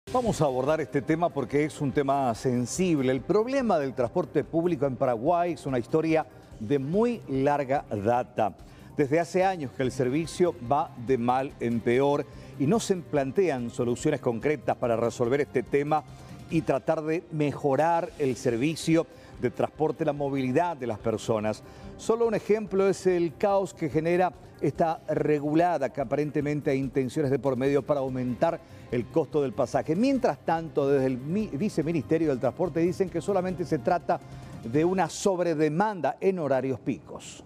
Vamos a abordar este tema porque es un tema sensible. El problema del transporte público en Paraguay es una historia de muy larga data. Desde hace años que el servicio va de mal en peor y no se plantean soluciones concretas para resolver este tema y tratar de mejorar el servicio de transporte, la movilidad de las personas. Solo un ejemplo es el caos que genera esta regulada que aparentemente hay intenciones de por medio para aumentar el costo del pasaje. Mientras tanto, desde el Viceministerio del Transporte dicen que solamente se trata de una sobredemanda en horarios picos.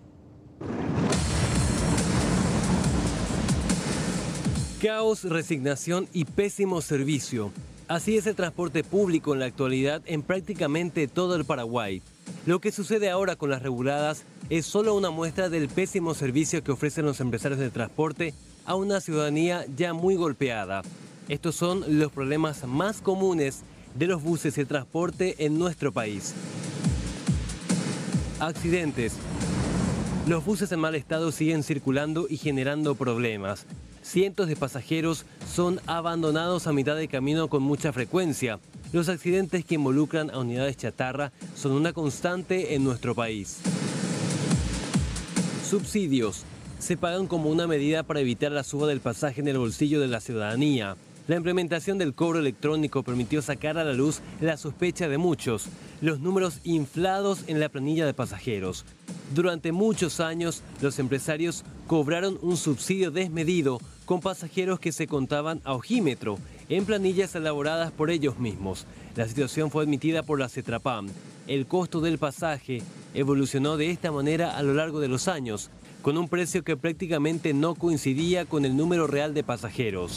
Caos, resignación y pésimo servicio. Así es el transporte público en la actualidad en prácticamente todo el Paraguay. Lo que sucede ahora con las reguladas es solo una muestra del pésimo servicio que ofrecen los empresarios de transporte a una ciudadanía ya muy golpeada. Estos son los problemas más comunes de los buses y el transporte en nuestro país. Accidentes. Los buses en mal estado siguen circulando y generando problemas. Cientos de pasajeros son abandonados a mitad de camino con mucha frecuencia. Los accidentes que involucran a unidades chatarra son una constante en nuestro país. Subsidios. Se pagan como una medida para evitar la suba del pasaje en el bolsillo de la ciudadanía. La implementación del cobro electrónico permitió sacar a la luz la sospecha de muchos, los números inflados en la planilla de pasajeros. Durante muchos años, los empresarios cobraron un subsidio desmedido con pasajeros que se contaban a ojímetro, en planillas elaboradas por ellos mismos. La situación fue admitida por la CETRAPAM. El costo del pasaje evolucionó de esta manera a lo largo de los años, con un precio que prácticamente no coincidía con el número real de pasajeros.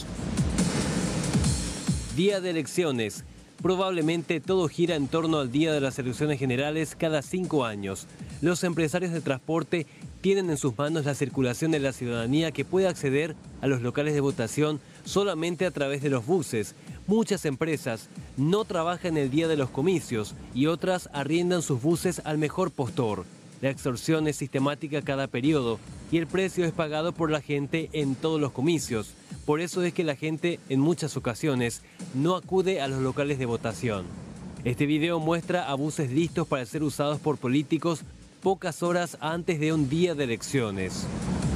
Día de elecciones. Probablemente todo gira en torno al día de las elecciones generales cada 5 años. Los empresarios de transporte tienen en sus manos la circulación de la ciudadanía que puede acceder a los locales de votación solamente a través de los buses. Muchas empresas no trabajan el día de los comicios y otras arriendan sus buses al mejor postor. La extorsión es sistemática cada periodo y el precio es pagado por la gente en todos los comicios. Por eso es que la gente en muchas ocasiones no acude a los locales de votación. Este video muestra a buses listos para ser usados por políticos pocas horas antes de un día de elecciones.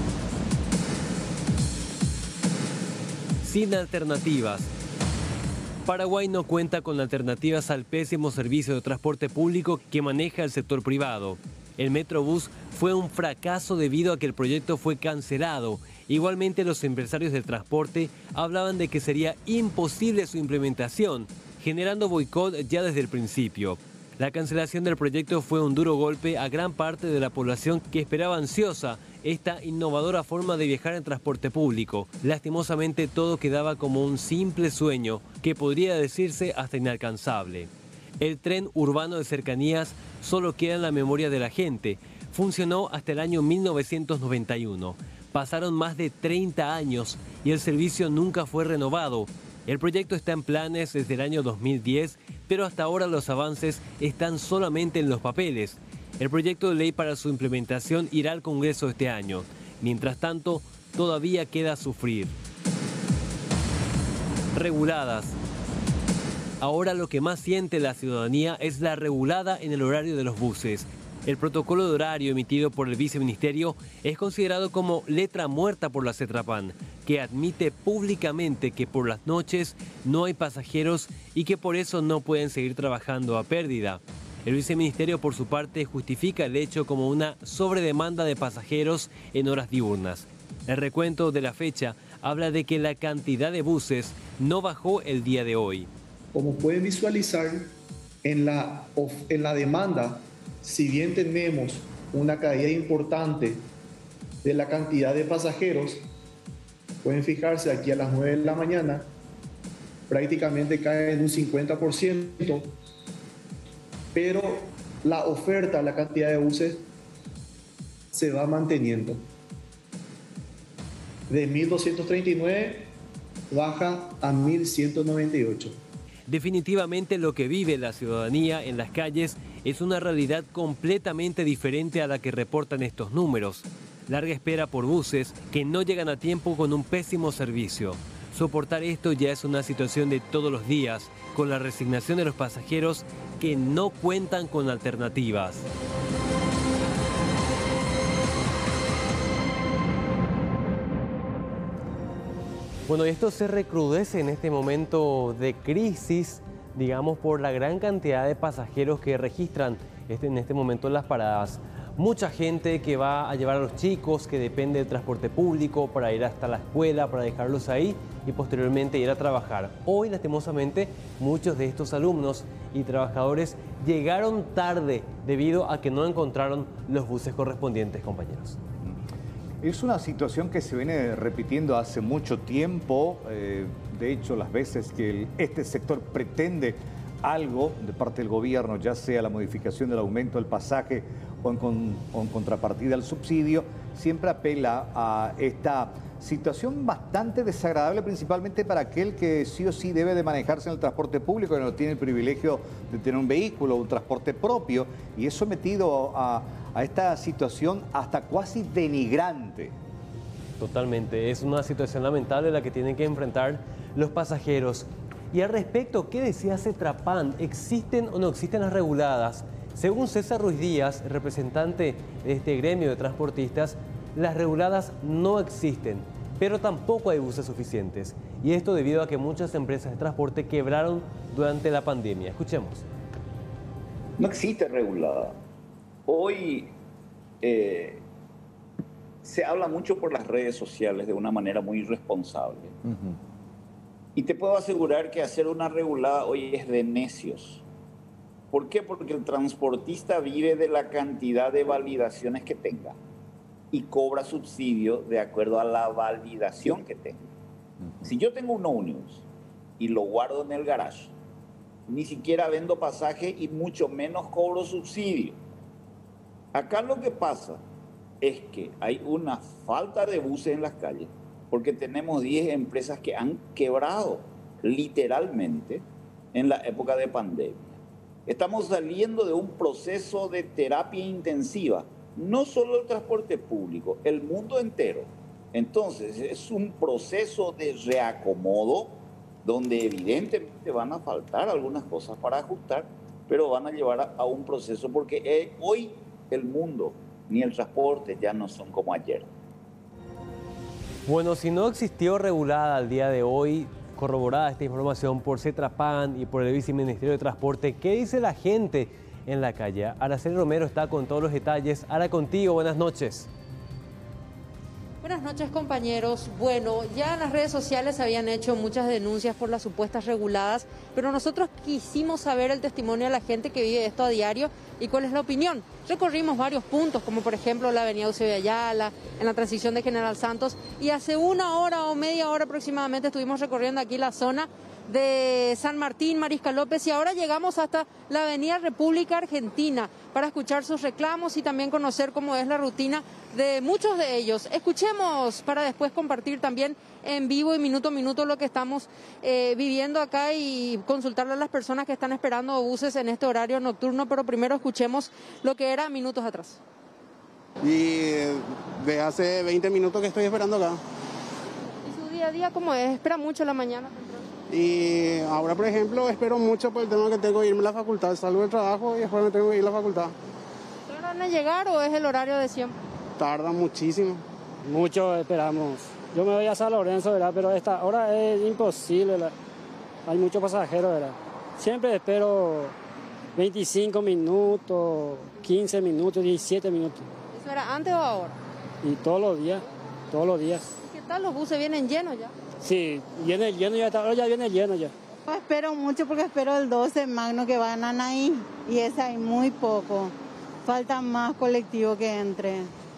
Sin alternativas. Paraguay no cuenta con alternativas al pésimo servicio de transporte público que maneja el sector privado. El Metrobús fue un fracaso debido a que el proyecto fue cancelado. Igualmente, los empresarios del transporte hablaban de que sería imposible su implementación, generando boicot ya desde el principio. La cancelación del proyecto fue un duro golpe a gran parte de la población que esperaba ansiosa esta innovadora forma de viajar en transporte público. Lastimosamente, todo quedaba como un simple sueño que podría decirse hasta inalcanzable. El tren urbano de cercanías solo queda en la memoria de la gente. Funcionó hasta el año 1991. Pasaron más de 30 años y el servicio nunca fue renovado. El proyecto está en planes desde el año 2010, pero hasta ahora los avances están solamente en los papeles. El proyecto de ley para su implementación irá al Congreso este año. Mientras tanto, todavía queda sufrir. Reguladas. Ahora lo que más siente la ciudadanía es la regulada en el horario de los buses. El protocolo de horario emitido por el Viceministerio es considerado como letra muerta por la CETRAPAN, que admite públicamente que por las noches no hay pasajeros y que por eso no pueden seguir trabajando a pérdida. El Viceministerio, por su parte, justifica el hecho como una sobredemanda de pasajeros en horas diurnas. El recuento de la fecha habla de que la cantidad de buses no bajó el día de hoy. Como pueden visualizar, en la demanda, si bien tenemos una caída importante de la cantidad de pasajeros, pueden fijarse aquí a las 9 de la mañana, prácticamente cae en un 50%, pero la oferta, la cantidad de buses, se va manteniendo. De 1.239 baja a 1.198. Definitivamente lo que vive la ciudadanía en las calles es una realidad completamente diferente a la que reportan estos números. Larga espera por buses que no llegan a tiempo con un pésimo servicio. Soportar esto ya es una situación de todos los días, con la resignación de los pasajeros que no cuentan con alternativas. Bueno, esto se recrudece en este momento de crisis, digamos, por la gran cantidad de pasajeros que registran en este momento las paradas. Mucha gente que va a llevar a los chicos, que depende del transporte público para ir hasta la escuela, para dejarlos ahí y posteriormente ir a trabajar. Hoy, lastimosamente, muchos de estos alumnos y trabajadores llegaron tarde debido a que no encontraron los buses correspondientes, compañeros. Es una situación que se viene repitiendo hace mucho tiempo. De hecho, las veces que este sector pretende algo de parte del gobierno, ya sea la modificación del aumento del pasaje o en contrapartida al subsidio, siempre apela a esta situación bastante desagradable, principalmente para aquel que sí o sí debe de manejarse en el transporte público, que no tiene el privilegio de tener un vehículo, un transporte propio, y es sometido a esta situación hasta cuasi denigrante. Totalmente, es una situación lamentable la que tienen que enfrentar los pasajeros. Y al respecto, ¿qué decía Cetrapan? ¿Existen o no existen las reguladas? Según César Ruiz Díaz, representante de este gremio de transportistas, las reguladas no existen, pero tampoco hay buses suficientes. Y esto debido a que muchas empresas de transporte quebraron durante la pandemia. Escuchemos. No existe regulada. Hoy se habla mucho por las redes sociales de una manera muy irresponsable. Y te puedo asegurar que hacer una regulada hoy es de necios. ¿Por qué? Porque el transportista vive de la cantidad de validaciones que tenga y cobra subsidio de acuerdo a la validación que tenga. Si yo tengo un ómnibus y lo guardo en el garage, ni siquiera vendo pasaje y mucho menos cobro subsidio. Acá lo que pasa es que hay una falta de buses en las calles porque tenemos 10 empresas que han quebrado literalmente en la época de pandemia. Estamos saliendo de un proceso de terapia intensiva, no solo el transporte público, el mundo entero. Entonces es un proceso de reacomodo donde evidentemente van a faltar algunas cosas para ajustar, pero van a llevar a un proceso porque hoy el mundo ni el transporte ya no son como ayer. Bueno, si no existió regulada al día de hoy, corroborada esta información por Cetrapan y por el Viceministerio de Transporte, ¿qué dice la gente en la calle? Araceli Romero está con todos los detalles. Ara, contigo, buenas noches. Buenas noches, compañeros. Bueno, ya en las redes sociales se habían hecho muchas denuncias por las supuestas reguladas, pero nosotros quisimos saber el testimonio de la gente que vive esto a diario y cuál es la opinión. Recorrimos varios puntos, como por ejemplo la avenida Eusebio Ayala, en la transición de General Santos, y hace una hora o media hora aproximadamente estuvimos recorriendo aquí la zona de San Martín, Mariscal López, y ahora llegamos hasta la avenida República Argentina para escuchar sus reclamos y también conocer cómo es la rutina de muchos de ellos. Escuchemos para después compartir también en vivo y minuto a minuto lo que estamos viviendo acá y consultarle a las personas que están esperando buses en este horario nocturno, pero primero escuchemos lo que era minutos atrás. Y de hace 20 minutos que estoy esperando acá. ¿Y su día a día cómo es? ¿Espera mucho la mañana? Y ahora, por ejemplo, espero mucho por el tema que tengo que irme a la facultad. Salgo del trabajo y después me tengo que ir a la facultad. ¿Tardan en llegar o es el horario de siempre? Tarda muchísimo. Mucho esperamos. Yo me voy a San Lorenzo, ¿verdad? Pero a esta hora es imposible, ¿verdad? Hay muchos pasajeros, ¿verdad? Siempre espero 25 minutos, 15 minutos, 17 minutos. ¿Eso era antes o ahora? Y todos los días, todos los días. ¿Qué tal? ¿Los buses vienen llenos ya? Sí, viene lleno ya, ahora ya viene lleno ya. No espero mucho porque espero el 12 Magno que van a Anaí y ese hay muy poco. Falta más colectivo que entre.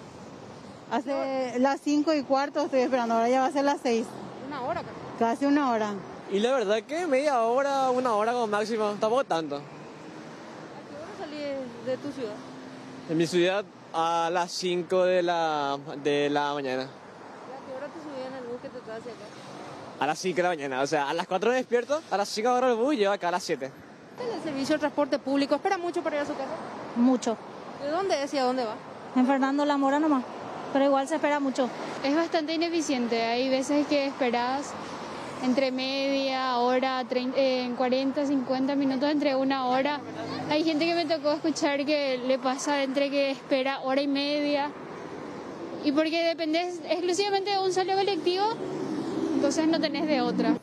Hace las 5:15 estoy esperando, ahora ya va a ser las 6. Una hora casi una hora. Y la verdad que media hora, una hora como máximo, tampoco tanto. ¿A qué hora salí de tu ciudad? En mi ciudad a las 5 de la mañana. ¿Y a qué hora te subí en el bus que te trae hacia acá? A las 5 de la mañana, o sea, a las 4 me despierto, a las 5 agarro el bus y llego acá a las 7. ¿Qué es el servicio de transporte público? ¿Espera mucho para ir a su casa? Mucho. ¿De dónde es y a dónde va? En Fernando La Mora nomás, pero igual se espera mucho. Es bastante ineficiente, hay veces que esperas entre media hora, 40, 50 minutos, entre una hora. Hay gente que me tocó escuchar que le pasa entre que espera hora y media. Y porque dependés exclusivamente de un solo colectivo, entonces no tenés de otra.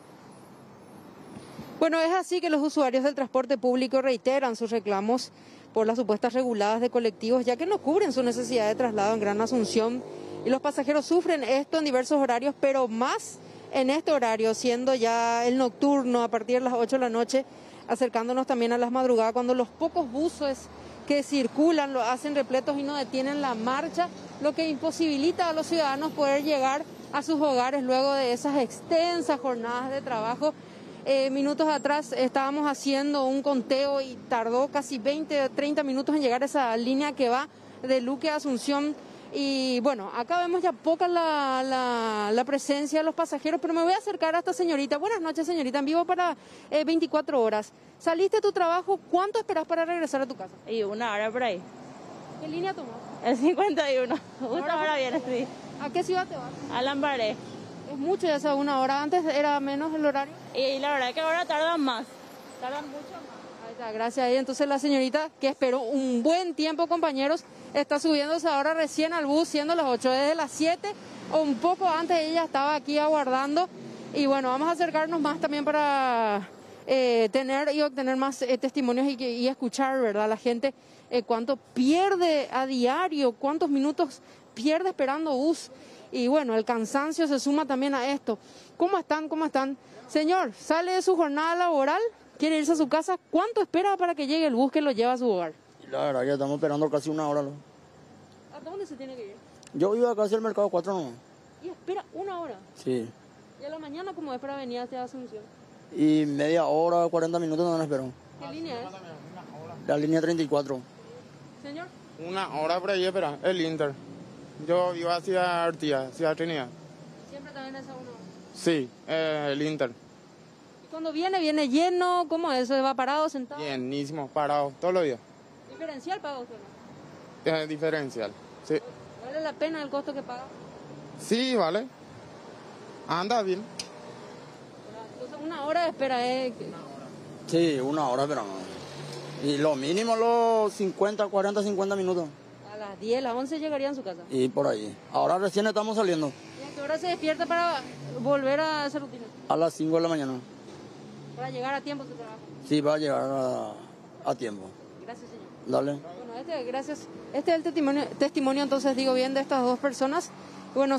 Bueno, es así que los usuarios del transporte público reiteran sus reclamos por las supuestas reguladas de colectivos, ya que no cubren su necesidad de traslado en Gran Asunción. Y los pasajeros sufren esto en diversos horarios, pero más en este horario, siendo ya el nocturno a partir de las 8 de la noche, acercándonos también a las madrugadas, cuando los pocos buses que circulan lo hacen repletos y no detienen la marcha, lo que imposibilita a los ciudadanos poder llegar a sus hogares luego de esas extensas jornadas de trabajo. Minutos atrás estábamos haciendo un conteo y tardó casi 20 o 30 minutos en llegar a esa línea que va de Luque a Asunción. Y bueno, acá vemos ya poca la presencia de los pasajeros, pero me voy a acercar a esta señorita. Buenas noches, señorita, en vivo para 24 horas. ¿Saliste de tu trabajo? ¿Cuánto esperas para regresar a tu casa? Y una hora por ahí. ¿Qué línea tomás? El 51. Una hora viene, sí. ¿A qué ciudad te vas? A Lambaré. Es mucho ya esa una hora. ¿Antes era menos el horario? Y la verdad que ahora tardan más. Tardan mucho más. Ahí está, gracias. Ahí entonces la señorita, que esperó un buen tiempo, compañeros, está subiéndose ahora recién al bus, siendo las 8, desde las 7 o un poco antes ella estaba aquí aguardando. Y bueno, vamos a acercarnos más también para tener y obtener más testimonios y escuchar, ¿verdad? La gente cuánto pierde a diario, cuántos minutos pierde esperando bus. Y bueno, el cansancio se suma también a esto. ¿Cómo están? ¿Cómo están? Señor, sale de su jornada laboral, quiere irse a su casa. ¿Cuánto espera para que llegue el bus que lo lleva a su hogar? La verdad, ya estamos esperando casi una hora. ¿A dónde se tiene que ir? Yo vivo acá hacia el Mercado 4 nomás. ¿Y espera una hora? Sí. ¿Y a la mañana cómo es para venir hacia Asunción? Y media hora, 40 minutos no espero. ¿Qué línea es? La línea 34. Señor. Una hora por ahí espera, el Inter. Yo vivo hacia Artigas, hacia Trinidad. ¿Siempre también es a una hora? Sí, el Inter. ¿Y cuando viene lleno? ¿Cómo es? ¿Va parado, sentado? Llenísimo, parado, todos los días. ¿Diferencial paga usted, no? Diferencial, sí. ¿Vale la pena el costo que paga? Sí, vale. Anda bien. Entonces una hora de espera, Sí, una hora esperamos. Y lo mínimo los 50, 40, 50 minutos. A las 10, las 11 llegarían a su casa. Y por ahí. Ahora recién estamos saliendo. ¿Y a qué hora se despierta para volver a esa rutina? A las 5 de la mañana. ¿Para llegar a tiempo a su trabajo? Sí, va a llegar a tiempo. Gracias, señor. Dale. Bueno, gracias. Este es el testimonio, entonces, digo bien, de estas dos personas. Bueno,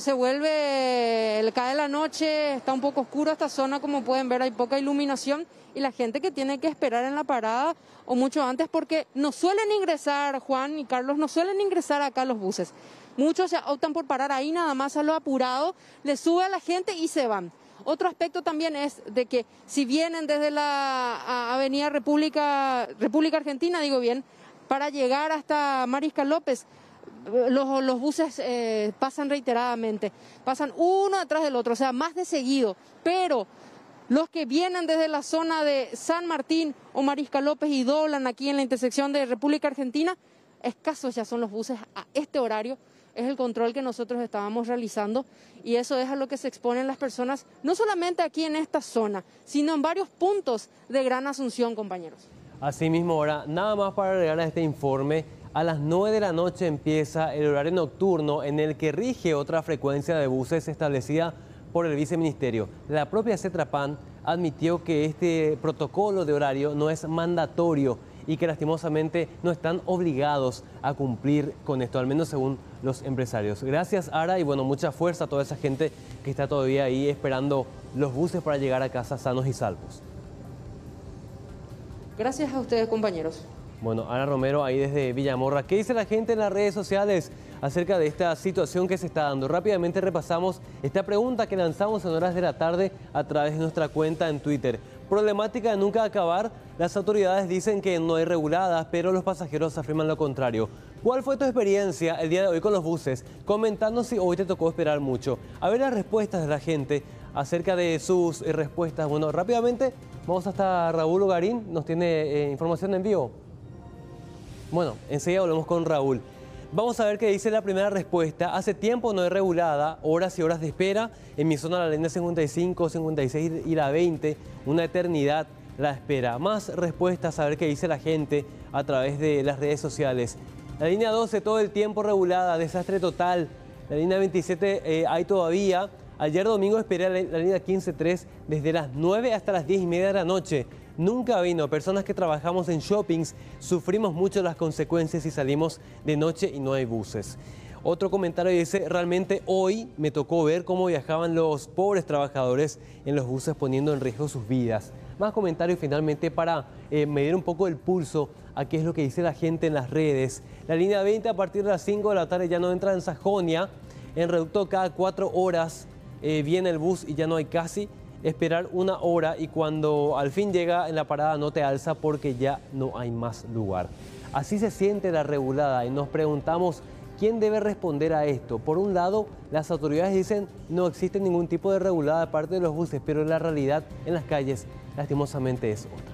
cae la noche, está un poco oscuro esta zona, como pueden ver, hay poca iluminación. Y la gente que tiene que esperar en la parada o mucho antes, porque no suelen ingresar, Juan y Carlos, no suelen ingresar acá los buses. Muchos optan por parar ahí nada más a lo apurado, le sube a la gente y se van. Otro aspecto también es de que si vienen desde la Avenida República Argentina, digo bien, para llegar hasta Mariscal López, los buses pasan reiteradamente, pasan uno atrás del otro, o sea, más de seguido, pero los que vienen desde la zona de San Martín o Mariscal López y doblan aquí en la intersección de República Argentina, escasos ya son los buses a este horario. Es el control que nosotros estábamos realizando y eso es a lo que se exponen las personas, no solamente aquí en esta zona, sino en varios puntos de Gran Asunción, compañeros. Asimismo, ahora, nada más para agregar a este informe, a las 9 de la noche empieza el horario nocturno en el que rige otra frecuencia de buses establecida por el viceministerio. La propia Cetrapan admitió que este protocolo de horario no es mandatorio y que lastimosamente no están obligados a cumplir con esto, al menos según los empresarios. Gracias, Ara, y bueno, mucha fuerza a toda esa gente que está todavía ahí esperando los buses para llegar a casa sanos y salvos. Gracias a ustedes, compañeros. Bueno, Ana Romero, ahí desde Villamorra. ¿Qué dice la gente en las redes sociales acerca de esta situación que se está dando? Rápidamente repasamos esta pregunta que lanzamos en horas de la tarde a través de nuestra cuenta en Twitter. Problemática de nunca acabar. Las autoridades dicen que no hay reguladas, pero los pasajeros afirman lo contrario. ¿Cuál fue tu experiencia el día de hoy con los buses? Comentando si hoy te tocó esperar mucho. A ver las respuestas de la gente acerca de sus respuestas. Bueno, rápidamente vamos hasta Raúl Ogarín. Nos tiene información en vivo. Bueno, enseguida volvemos con Raúl. Vamos a ver qué dice la primera respuesta. Hace tiempo no es regulada, horas y horas de espera. En mi zona la línea 55, 56 y la 20, una eternidad la espera. Más respuestas, a ver qué dice la gente a través de las redes sociales. La línea 12 todo el tiempo regulada, desastre total. La línea 27 hay todavía. Ayer domingo esperé la línea 15-3 desde las 9 hasta las 10:30 de la noche. Nunca vino. Personas que trabajamos en shoppings sufrimos mucho las consecuencias si salimos de noche y no hay buses. Otro comentario dice, realmente hoy me tocó ver cómo viajaban los pobres trabajadores en los buses poniendo en riesgo sus vidas. Más comentarios finalmente para medir un poco el pulso a qué es lo que dice la gente en las redes. La línea 20 a partir de las 5 de la tarde ya no entra en Sajonia. En Reducto cada 4 horas viene el bus y ya no hay casi. Esperar 1 hora y cuando al fin llega en la parada no te alza porque ya no hay más lugar. Así se siente la regulada y nos preguntamos quién debe responder a esto. Por un lado, las autoridades dicen no existe ningún tipo de regulada de parte de los buses, pero la realidad en las calles lastimosamente es otra.